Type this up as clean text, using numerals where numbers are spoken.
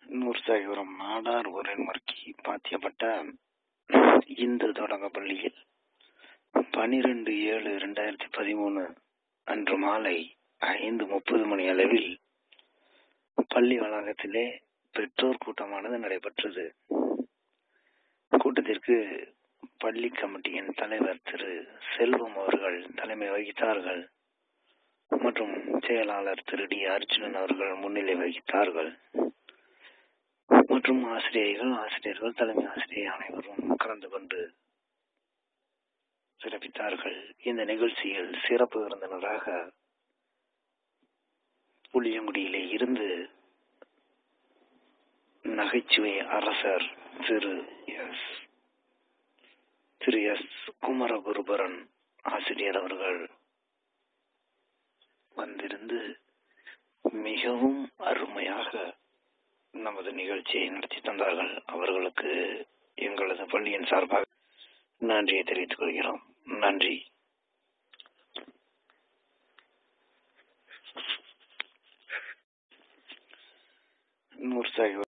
நூர்சாகிபுரம் நாடார் உரைமுறைக்கு பாத்தியப்பட்ட இந்து தொடக்க பள்ளியில் 12/7/2013 அன்று மாலை 5:30 மணி அளவில் பள்ளி வளாகத்திலே பெற்றோர் கூட்டமானது நடைபெற்றது. கூட்டத்திற்கு பள்ளி கமிட்டியின் தலைவர் திரு செல்வம் அவர்கள் தலைமை வகித்தார்கள் மற்றும் செயலாளர் திரு டி அர்ஜுனன் அவர்கள் முன்னிலை வகித்தார்கள் மற்றும் ஆசிரியர்கள் தலைமை ஆசிரியர் அனைவரும் கலந்து கொண்டு சிறப்பித்தார்கள். இந்த நிகழ்ச்சியில் சிறப்பு விருந்தினராக புளியங்குடியிலே இருந்து நகைச்சுவை அரசர் திரு S.Kumara Gurubaran ஆசிரியர் அவர்கள் வந்திருந்து மிகவும் அருமையாக நமது நிகழ்ச்சியை நடத்தி தந்தார்கள். அவர்களுக்கு எங்களது பள்ளியின் சார்பாக நன்றியை தெரிவித்துக் கொள்கிறோம். நன்றி. நூர்சாகிபுரம்